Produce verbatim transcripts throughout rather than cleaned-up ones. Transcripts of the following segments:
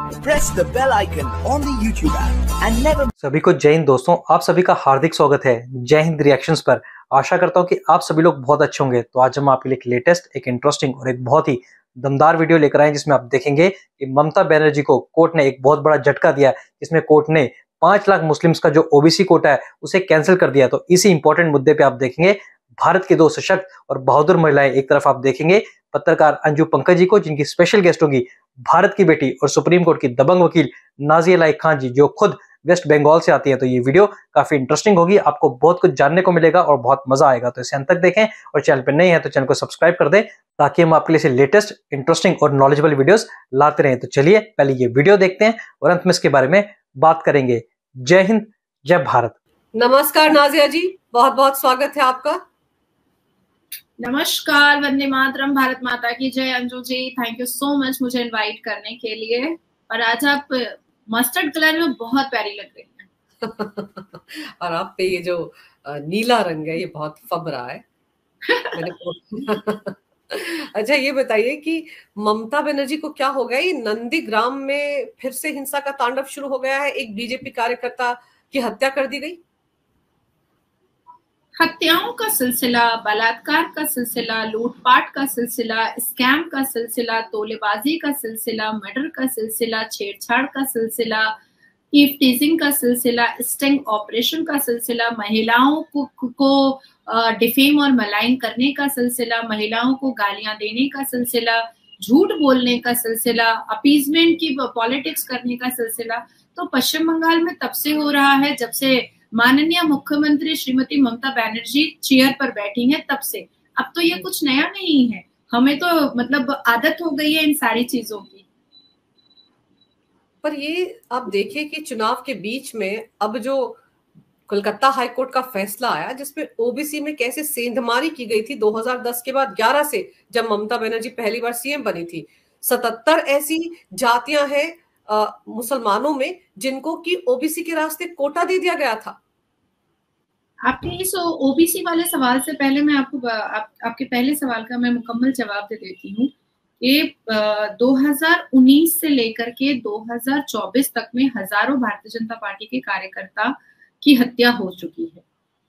Press the bell icon on the YouTube app and never. सभी को जय हिंद दोस्तों, आप सभी का हार्दिक स्वागत है जय हिंद रिएक्शंस पर। आशा करता हूं कि आप सभी लोग बहुत अच्छे होंगे। तो आज हम आपके लिए एक लेटेस्ट, एक इंटरेस्टिंग और एक बहुत ही दमदार वीडियो लेकर आए जिसमें आप देखेंगे कि ममता बनर्जी को कोर्ट ने एक बहुत बड़ा झटका दिया, जिसमें कोर्ट ने पांच लाख मुस्लिम्स का जो ओबीसी कोटा है उसे कैंसिल कर दिया। तो इसी इंपॉर्टेंट मुद्दे पे आप देखेंगे भारत की दो सशक्त और बहादुर महिलाएं। एक तरफ आप देखेंगे पत्रकार अंजू पंकज जी को, जिनकी स्पेशल गेस्ट होगी भारत की बेटी और सुप्रीम कोर्ट की दबंग वकील नाजिया लाइक खान जी, जो खुद वेस्ट बंगाल से आती है। तो ये वीडियो काफी इंटरेस्टिंग होगी, आपको बहुत कुछ जानने को मिलेगा और बहुत मजा आएगा। तो इसे अंत तक देखें और चैनल पर नए हैं तो चैनल को सब्सक्राइब कर दें, ताकि हम आपके लिए लेटेस्ट, इंटरेस्टिंग और नॉलेजेबल वीडियोस लाते रहें। तो चलिए पहले ये वीडियो देखते हैं और अंत में इसके बारे में बात करेंगे। जय हिंद, जय भारत। नमस्कार नाजिया जी, बहुत बहुत स्वागत है आपका। नमस्कार, वंदे मातरम, भारत माता की जय। Anju ji, thank you so much मुझे इनवाइट करने के लिए। और आज आप मस्टर्ड कलर में बहुत प्यारी लग रही हैं। और आप पे ये जो नीला रंग है ये बहुत फब रहा है। मैंने अच्छा ये बताइए कि ममता बनर्जी को क्या हो गया? ये नंदीग्राम में फिर से हिंसा का तांडव शुरू हो गया है। एक बीजेपी कार्यकर्ता की हत्या कर दी गई। हत्याओं का सिलसिला, बलात्कार का सिलसिला, लूटपाट का सिलसिला, स्कैम का सिलसिला, तोलेबाजी का सिलसिला, मर्डर का सिलसिला, छेड़छाड़ का सिलसिला, ईव टीजिंग का सिलसिला, स्टिंग ऑपरेशन का सिलसिला, महिलाओं को, को डिफेम और मलाइन करने का सिलसिला, महिलाओं को गालियां देने का सिलसिला, झूठ बोलने का सिलसिला, अपीजमेंट की पॉलिटिक्स करने का सिलसिला। तो पश्चिम बंगाल में तब से हो रहा है जब से माननीय मुख्यमंत्री श्रीमती ममता बनर्जी चेयर पर बैठी हैं, तब से। अब तो ये कुछ नया नहीं है, हमें तो मतलब आदत हो गई है इन सारी चीजों की। पर ये आप देखिए कि चुनाव के बीच में अब जो कोलकाता हाईकोर्ट का फैसला आया, जिसमें ओबीसी में कैसे सेंधमारी की गई थी दो हज़ार दस के बाद ग्यारह से, जब ममता बनर्जी पहली बार सीएम बनी थी। सतहत्तर ऐसी जातियां हैं मुसलमानों में जिनको कि ओबीसी के रास्ते कोटा दे दिया गया था। आपके इस ओबीसी वाले सवाल से पहले मैं आपको आप, आपके पहले सवाल का मैं मुकम्मल जवाब दे देती हूँ। ये दो हज़ार उन्नीस से लेकर के दो हज़ार चौबीस तक में हजारों भारतीय जनता पार्टी के कार्यकर्ता की हत्या हो चुकी है।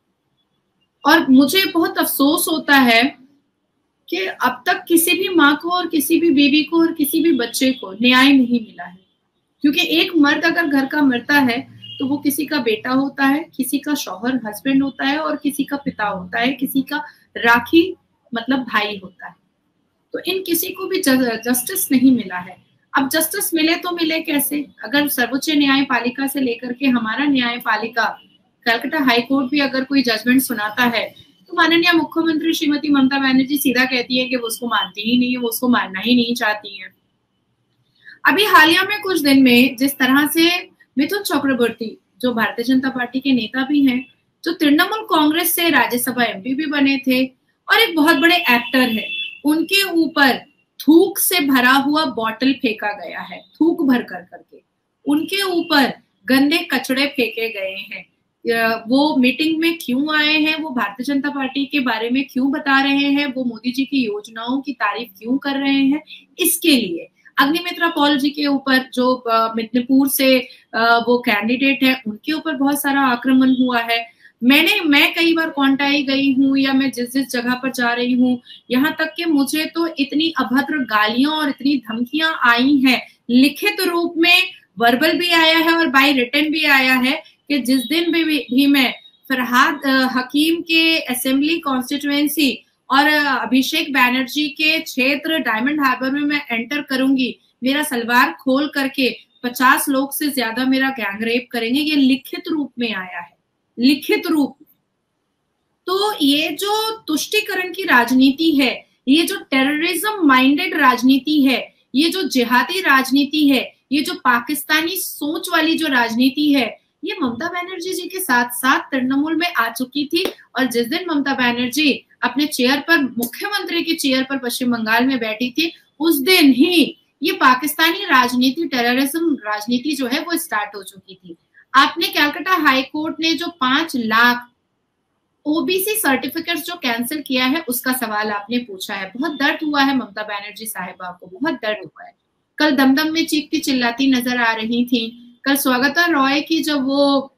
और मुझे बहुत अफसोस होता है कि अब तक किसी भी माँ को और किसी भी बीवी को और किसी भी बच्चे को न्याय नहीं मिला है। क्योंकि एक मर्द अगर घर का मरता है तो वो किसी का बेटा होता है, किसी का शौहर हस्बैंड होता है और किसी का पिता होता है, किसी का राखी मतलब भाई होता है। तो इन किसी को भी जस्टिस नहीं मिला है। अब जस्टिस मिले तो मिले कैसे? अगर सर्वोच्च न्यायपालिका से लेकर के हमारा न्यायपालिका कलकत्ता हाईकोर्ट भी अगर कोई जजमेंट सुनाता है तो माननीय मुख्यमंत्री श्रीमती ममता बनर्जी सीधा कहती है कि वो उसको मानती ही नहीं है, वो उसको मानना ही नहीं चाहती है। अभी हालिया में कुछ दिन में जिस तरह से मिथुन चक्रवर्ती, जो भारतीय जनता पार्टी के नेता भी हैं, जो तृणमूल कांग्रेस से राज्यसभा एमपी भी बने थे और एक बहुत बड़े एक्टर है, उनके ऊपर थूक से भरा हुआ बॉटल फेंका गया है, थूक भर कर करके उनके ऊपर गंदे कचड़े फेंके गए हैं। वो मीटिंग में क्यों आए हैं, वो भारतीय जनता पार्टी के बारे में क्यों बता रहे हैं, वो मोदी जी की योजनाओं की तारीफ क्यों कर रहे हैं, इसके लिए अग्निमित्रा पॉल जी के ऊपर, जो मिदनीपुर से वो कैंडिडेट है, उनके ऊपर बहुत सारा आक्रमण हुआ है। मैंने मैं कई बार कौंटाई गई हूँ या मैं जिस जिस जगह पर जा रही हूँ, यहाँ तक कि मुझे तो इतनी अभद्र गालियां और इतनी धमकियां आई हैं, लिखित रूप में वर्बल भी आया है और बाय रिटन भी आया है, कि जिस दिन भी, भी मैं फरहाद हकीम के असेंबली कॉन्स्टिट्यूएंसी और अभिषेक बैनर्जी के क्षेत्र डायमंड हार्बर में मैं एंटर करूंगी, मेरा सलवार खोल करके पचास लोग से ज्यादा मेरा गैंग रेप करेंगे। ये लिखित रूप में आया है, लिखित रूप। तो ये जो तुष्टीकरण की राजनीति है, ये जो टेररिज्म माइंडेड राजनीति है, ये जो जिहादी राजनीति है, ये जो पाकिस्तानी सोच वाली जो राजनीति है, ये ममता बनर्जी जी के साथ साथ तृणमूल में आ चुकी थी। और जिस दिन ममता बनर्जी अपने चेयर पर, मुख्यमंत्री की चेयर पर पश्चिम बंगाल में बैठी थी, उस दिन ही ये पाकिस्तानी राजनीति, टेररिज्म राजनीति जो है वो स्टार्ट हो चुकी थी। आपने कलकत्ता हाई कोर्ट ने जो पांच लाख ओबीसी सर्टिफिकेट जो कैंसिल किया है, उसका सवाल आपने पूछा है। बहुत दर्द हुआ है ममता बनर्जी साहिबा को, बहुत दर्द हुआ है। कल दमदम में चीखती चिल्लाती नजर आ रही थी। कल स्वागता रॉय की जब वो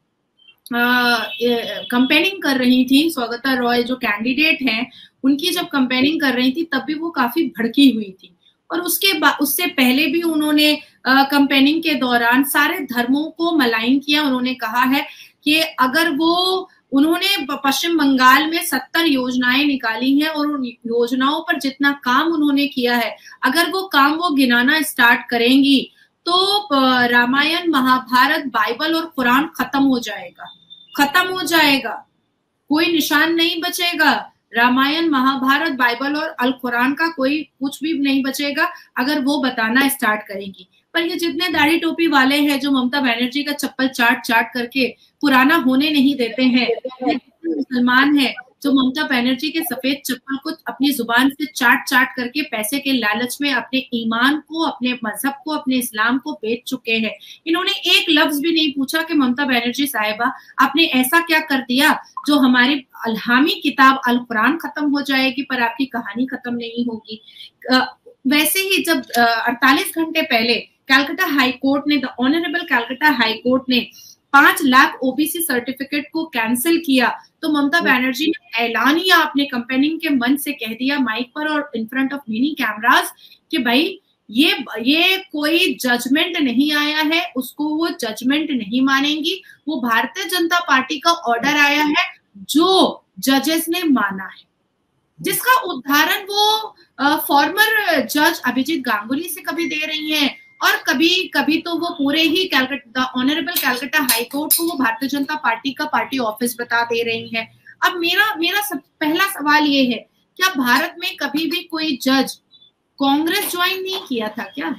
कंपेनिंग कर रही थी, स्वागता रॉय जो कैंडिडेट हैं उनकी जब कंपेनिंग कर रही थी तब भी वो काफी भड़की हुई थी। और उसके बाद उससे पहले भी उन्होंने कंपेनिंग के दौरान सारे धर्मों को मलाइन किया। उन्होंने कहा है कि अगर वो उन्होंने पश्चिम बंगाल में सत्तर योजनाएं निकाली हैं और उन योजनाओं पर जितना काम उन्होंने किया है, अगर वो काम वो गिनाना स्टार्ट करेंगी तो रामायण, महाभारत, बाइबल और कुरान खत्म हो जाएगा, खत्म हो जाएगा, कोई निशान नहीं बचेगा। रामायण, महाभारत, बाइबल और अल कुरान का कोई कुछ भी नहीं बचेगा अगर वो बताना स्टार्ट करेंगी। पर ये जितने दाढ़ी टोपी वाले हैं जो ममता बनर्जी का चप्पल चाट चाट करके पुराना होने नहीं देते हैं, मुसलमान हैं जो ममता बनर्जी के सफेद चप्पल को अपनी जुबान से चाट चाट करके पैसे के लालच में अपने ईमान को, अपने मजहब को, अपने इस्लाम को बेच चुके हैं। इन्होंने एक लफ्ज भी नहीं पूछा कि ममता बनर्जी साहिबा आपने ऐसा क्या कर दिया जो हमारी अलहामी किताब अल कुरान खत्म हो जाएगी पर आपकी कहानी खत्म नहीं होगी। वैसे ही जब अड़तालीस घंटे पहले कलकत्ता हाई कोर्ट ने, the honourable Calcutta high court ने पांच लाख ओबीसी सर्टिफिकेट को कैंसिल किया तो ममता बनर्जी ने ऐलानिया अपने कंपेनिंग के मंच से कह दिया माइक पर और in front of many cameras कि भाई ये ये कोई जजमेंट नहीं आया है, उसको वो जजमेंट नहीं मानेंगी। वो भारतीय जनता पार्टी का ऑर्डर आया है जो जजेस ने माना है, जिसका उदाहरण वो फॉर्मर जज अभिजीत गांगुली से कभी दे रही हैं और कभी कभी तो वो पूरे ही Calcutta honourable Calcutta high court को वो भारतीय जनता पार्टी का पार्टी ऑफिस बता दे रही है। अब मेरा मेरा सब पहला सवाल ये है, क्या भारत में कभी भी कोई जज कांग्रेस ज्वाइन नहीं किया था क्या?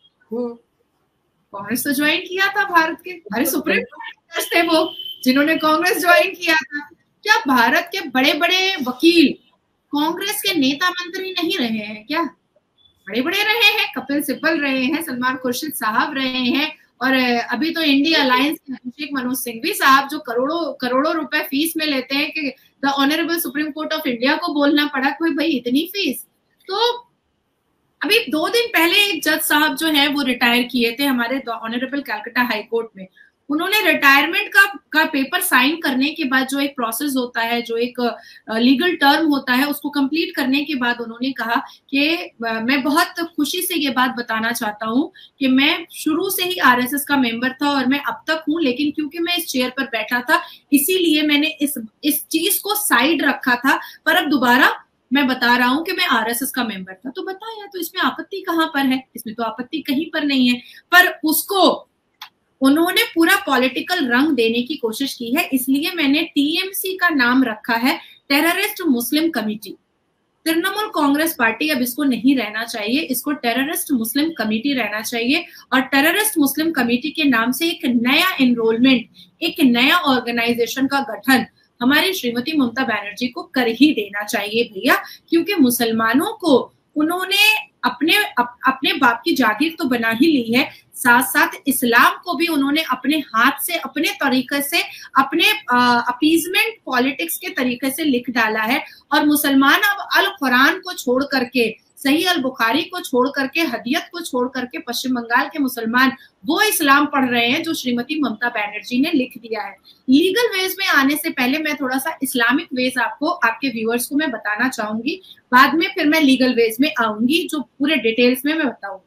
कांग्रेस तो ज्वाइन किया था भारत के, अरे सुप्रीम कोर्ट जज थे वो जिन्होंने कांग्रेस ज्वाइन किया था। क्या भारत के बड़े बड़े वकील कांग्रेस के नेता मंत्री नहीं रहे हैं क्या? बड़े बड़े रहे हैं, कपिल सिब्बल रहे हैं, सलमान खुर्शीद साहब रहे हैं और अभी तो इंडिया अलायंस के अभिषेक मनु सिंघवी साहब जो करोड़ों करोड़ों रुपए फीस में लेते हैं कि the honourable supreme court of India को बोलना पड़ा कोई भाई इतनी फीस। तो अभी दो दिन पहले एक जज साहब जो है वो रिटायर किए थे हमारे the honourable Calcutta high court में। उन्होंने रिटायरमेंट का का पेपर साइन करने के बाद जो एक प्रोसेस होता है, जो एक लीगल टर्म होता है, उसको कंप्लीट करने के बाद उन्होंने कहा कि मैं बहुत खुशी से ये बात बताना चाहता हूँ कि मैं शुरू से ही आरएसएस का मेंबर था और मैं अब तक हूँ, लेकिन क्योंकि मैं इस चेयर पर बैठा था इसीलिए मैंने इस इस चीज को साइड रखा था, पर अब दोबारा मैं बता रहा हूं कि मैं आरएसएस का मेंबर था। तो बताया, तो इसमें आपत्ति कहां पर है? इसमें तो आपत्ति कहीं पर नहीं है, पर उसको उन्होंने पूरा पॉलिटिकल रंग देने की कोशिश की है। इसलिए मैंने टीएमसी का नाम रखा है terrorist Muslim committee. Trinamool Congress party अब इसको नहीं रहना चाहिए, इसको टेररिस्ट मुस्लिम कमिटी रहना चाहिए। और टेररिस्ट मुस्लिम कमिटी के नाम से एक नया एनरोलमेंट, एक नया ऑर्गेनाइजेशन का गठन हमारी श्रीमती ममता बनर्जी को कर ही देना चाहिए भैया, क्योंकि मुसलमानों को उन्होंने अपने अप, अपने बाप की जागीर तो बना ही ली है, साथ साथ इस्लाम को भी उन्होंने अपने हाथ से, अपने तरीके से, अपने अपीजमेंट पॉलिटिक्स के तरीके से लिख डाला है। और मुसलमान अब अल कुरान को छोड़ करके, सही अल बुखारी को छोड़ करके, हदीयत को छोड़ करके पश्चिम बंगाल के मुसलमान वो इस्लाम पढ़ रहे हैं जो श्रीमती ममता बनर्जी ने लिख दिया है। लीगल वेज में आने से पहले मैं थोड़ा सा इस्लामिक वेज आपको, आपके व्यूअर्स को मैं बताना चाहूंगी, बाद में फिर मैं लीगल वेज में आऊंगी जो पूरे डिटेल्स में मैं बताऊंगी।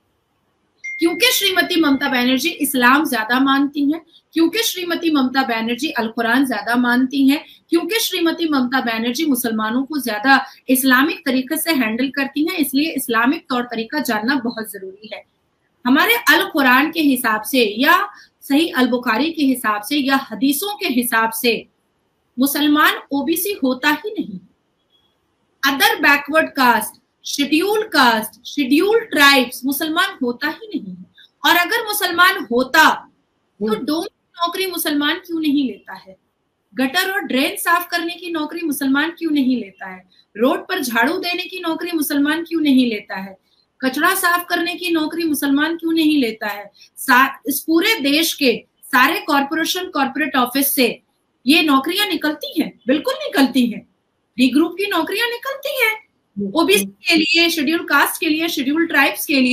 क्योंकि श्रीमती ममता बनर्जी इस्लाम ज्यादा मानती हैं, क्योंकि श्रीमती ममता बनर्जी अल कुरान ज्यादा मानती हैं, क्योंकि श्रीमती ममता बनर्जी मुसलमानों को ज्यादा इस्लामिक तरीके से हैंडल करती हैं, इसलिए इस्लामिक तौर तरीका जानना बहुत जरूरी है। हमारे अल कुरान के हिसाब से या सही अल बुखारी के हिसाब से या हदीसों के हिसाब से मुसलमान ओबीसी होता ही नहीं। Other backward caste, scheduled caste, scheduled tribes मुसलमान होता ही नहीं है। और अगर मुसलमान होता तो डोम की नौकरी मुसलमान क्यों नहीं लेता है? गटर और ड्रेन साफ करने की नौकरी मुसलमान क्यों नहीं लेता है? रोड पर झाड़ू देने की नौकरी मुसलमान क्यों नहीं लेता है? कचरा साफ करने की नौकरी मुसलमान क्यों नहीं लेता है? इस पूरे देश के सारे कॉर्पोरेशन, कॉर्पोरेट ऑफिस से ये नौकरियां निकलती हैं, बिल्कुल निकलती हैं। डी ग्रुप की नौकरियां निकलती हैं, ओबीसी के लिए, शेड्यूल कास्ट के लिए, शेड्यूल ट्राइब्स के लिए।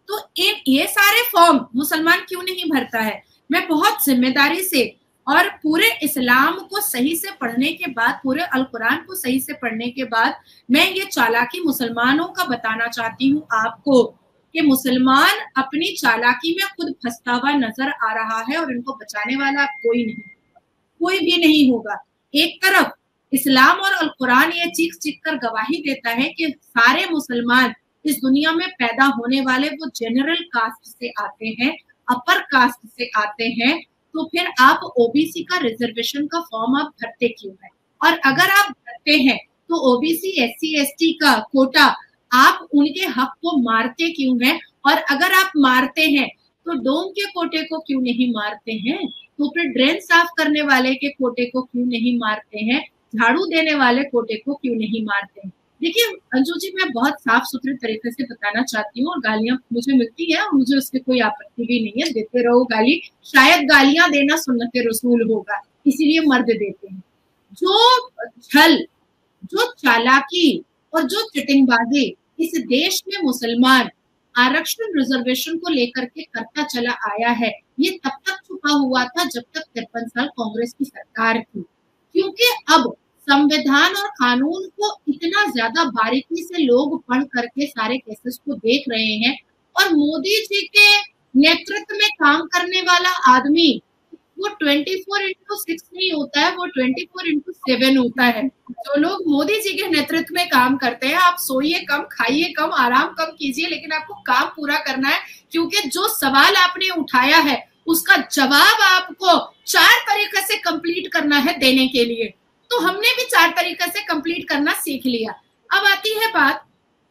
तो इन ये सारे फॉर्म मुसलमान क्यों नहीं भरता है? मैं बहुत जिम्मेदारी से और पूरे इस्लाम को सही से पढ़ने के बाद, पूरे अल कुरान को सही से पढ़ने के बाद मैं ये चालाकी मुसलमानों का बताना चाहती हूँ आपको कि मुसलमान अपनी चालाकी में खुद फंसता हुआ नजर आ रहा है और इनको बचाने वाला कोई नहीं, कोई भी नहीं होगा। एक तरफ इस्लाम और अल कुरान ये चीख चीख कर गवाही देता है कि सारे मुसलमान इस दुनिया में पैदा होने वाले वो जनरल कास्ट से आते हैं, अपर कास्ट से आते हैं, तो फिर आप ओबीसी का रिजर्वेशन का फॉर्म आप भरते क्यों है? और अगर आप भरते हैं तो ओबीसी एससी एसटी का कोटा आप उनके हक को मारते क्यों हैं? और अगर आप मारते हैं तो डोम के कोटे को क्यों नहीं मारते हैं? तो फिर ड्रेन साफ करने वाले के कोटे को क्यों नहीं मारते हैं? झाड़ू देने वाले कोटे को क्यों नहीं मारते हैं? देखिए अंजू जी, मैं बहुत साफ सुथरे तरीके से बताना चाहती हूँ और गालियां मुझे मिलती है और मुझे उससे कोई आपत्ति भी नहीं है, देते रहो गाली, शायद गालियां देना सुन्नते रसूल होगा, इसीलिए मर्द देते हैं। जो छल, जो चालाकी और जो चिटिंगबाजी इस देश में मुसलमान आरक्षण रिजर्वेशन को लेकर के करता चला आया है, ये तब तक छुपा हुआ था जब तक तिरपन साल कांग्रेस की सरकार थी, क्योंकि अब संविधान और कानून को इतना ज्यादा बारीकी से लोग पढ़ करके सारे केसेस को देख रहे हैं और मोदी जी के नेतृत्व में काम करने वाला आदमी वो चौबीस इंटू सिक्स नहीं होता है, वो चौबीस इंटू सेवन होता है। जो लोग मोदी जी के नेतृत्व में काम करते हैं, आप सोइए कम, खाइए कम, आराम कम कीजिए, लेकिन आपको काम पूरा करना है, क्योंकि जो सवाल आपने उठाया है उसका जवाब आपको चार तरीके से कंप्लीट करना है देने के लिए। तो हमने भी चार तरीके से कंप्लीट करना सीख लिया। अब आती है बात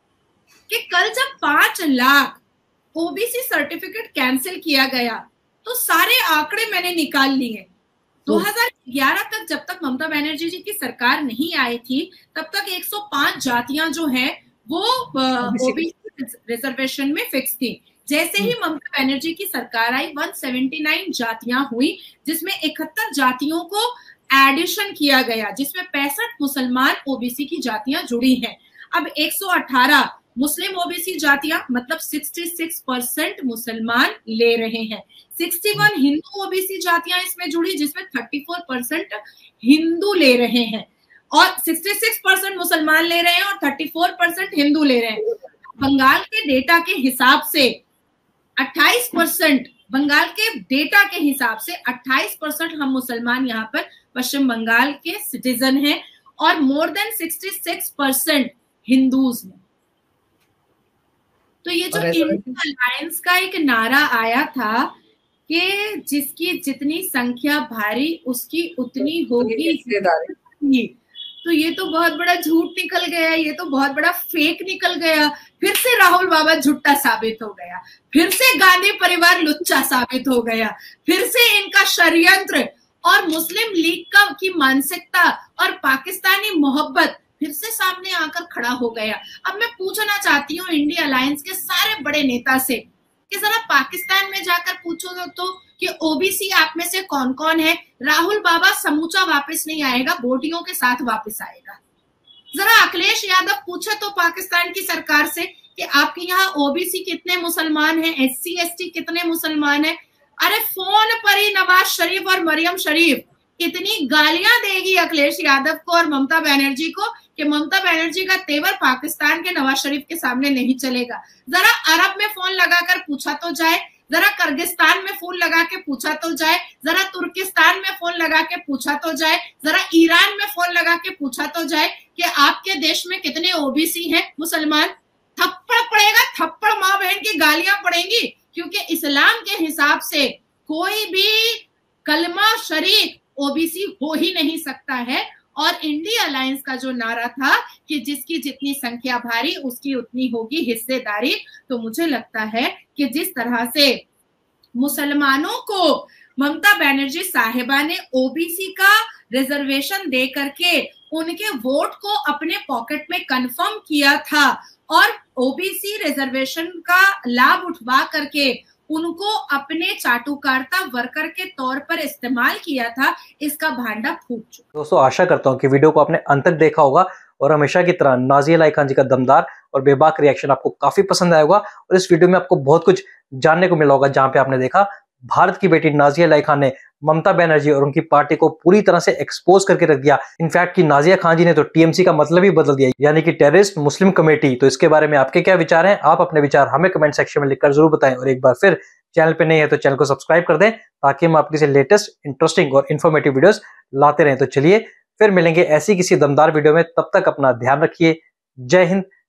कि कल जब पांच लाख ओबीसी सर्टिफिकेट कैंसिल किया गया तो सारे आंकड़े मैंने निकाल लिए। दो हज़ार ग्यारह तक, जब तक ममता बनर्जी जी की सरकार नहीं आई थी, तब तक एक सौ पांच जातियां जो हैं वो ओबीसी रिजर्वेशन में फिक्स थी। जैसे ही ममता बनर्जी की सरकार आई, एक सौ उन्यासी जातियां हुई, जिसमें इकहत्तर जातियों को एडिशन किया गया, जिसमें पैंसठ मुसलमान ओबीसी की जातियां जुड़ी हैं। अब एक सौ अठारह मुस्लिम ओबीसी जातियां, मतलब छियासठ परसेंट मुसलमान ले रहे हैं। इकसठ हिंदू ओबीसी जातियां इसमें जुड़ी, जिसमें चौंतीस परसेंट हिंदू ले रहे हैं, और छियासठ परसेंट मुसलमान ले रहे हैं और चौंतीस परसेंट हिंदू ले रहे हैं। बंगाल के डेटा के हिसाब से अट्ठाईस परसेंट, बंगाल के डेटा के हिसाब से अट्ठाईस परसेंट हम मुसलमान यहाँ पर पश्चिम बंगाल के सिटीजन हैं और मोर देन छियासठ परसेंट हिंदूज हैं। तो ये जो इंडियन अलायंस का एक नारा आया था कि जिसकी जितनी संख्या भारी उसकी उतनी होगी, तो ये तो बहुत बड़ा झूठ निकल गया, ये तो बहुत बड़ा फेक निकल गया। फिर से राहुल बाबा झूठा साबित हो गया, फिर से गांधी परिवार लुच्चा साबित हो गया, फिर से इनका षड्यंत्र और मुस्लिम लीग का की मानसिकता और पाकिस्तानी मोहब्बत फिर से सामने आकर खड़ा हो गया। अब मैं पूछना चाहती हूँ इंडिया अलायंस के सारे बड़े नेता से कि जरा पाकिस्तान में जाकर पूछो तो कि ओबीसी आप में से कौन कौन है। राहुल बाबा समूचा वापस नहीं आएगा, बोटियों के साथ वापस आएगा। जरा अखिलेश यादव पूछे तो पाकिस्तान की सरकार से कि आपके यहाँ ओबीसी कितने मुसलमान हैं, एससी एसटी कितने मुसलमान हैं। अरे फोन पर ही नवाज शरीफ और मरियम शरीफ इतनी गालियां देगी अखिलेश यादव को और ममता बनर्जी को कि ममता बनर्जी का तेवर पाकिस्तान के नवाज शरीफ के सामने नहीं चलेगा। जरा अरब में फोन लगाकर पूछा तो जाए, जरा किर्गिस्तान में फोन लगा के पूछा तो जाए, जरा तुर्किस्तान में फोन लगा के पूछा तो जाए, जरा ईरान में फोन लगा के पूछा तो जाए कि आपके देश में कितने ओबीसी हैं मुसलमान। थप्पड़ पड़ेगा, थप्पड़ माँ बहन की गालियां पड़ेंगी, क्योंकि इस्लाम के हिसाब से कोई भी कलमा शरीक ओबीसी हो ही नहीं सकता है। और इंडिया अलायंस का जो नारा था कि जिसकी जितनी संख्या भारी उसकी उतनी होगी हिस्सेदारी, तो मुझे लगता है कि जिस तरह से मुसलमानों को ममता बनर्जी साहिबा ने ओबीसी का रिजर्वेशन दे करके उनके वोट को अपने पॉकेट में कंफर्म किया था और ओबीसी रिजर्वेशन का लाभ उठवा करके उनको अपने चाटुकारिता वर्कर के तौर पर इस्तेमाल किया था, इसका भांडा फूट चुका। दोस्तों आशा करता हूँ कि वीडियो को आपने अंत तक देखा होगा और हमेशा की तरह नाज़िया इलाही खान जी का दमदार और बेबाक रिएक्शन आपको काफी पसंद आया होगा और इस वीडियो में आपको बहुत कुछ जानने को मिला होगा, जहां पे आपने देखा भारत की बेटी नाजिया इलाही खान ने ममता बनर्जी और उनकी पार्टी को पूरी तरह से एक्सपोज करके रख दिया। इनफैक्ट कि नाजिया खान जी ने तो टीएमसी का मतलब ही बदल दिया, यानी कि टेररिस्ट मुस्लिम कमेटी। तो इसके बारे में आपके क्या विचार हैं? आप अपने विचार हमें कमेंट सेक्शन में लिखकर जरूर बताएं और एक बार फिर चैनल पे नहीं है तो चैनल को सब्सक्राइब कर दें ताकि हम आपके से लेटेस्ट, इंटरेस्टिंग और इन्फॉर्मेटिव वीडियोस लाते रहें। तो चलिए फिर मिलेंगे ऐसी किसी दमदार वीडियो में, तब तक अपना ध्यान रखिए। जय हिंद,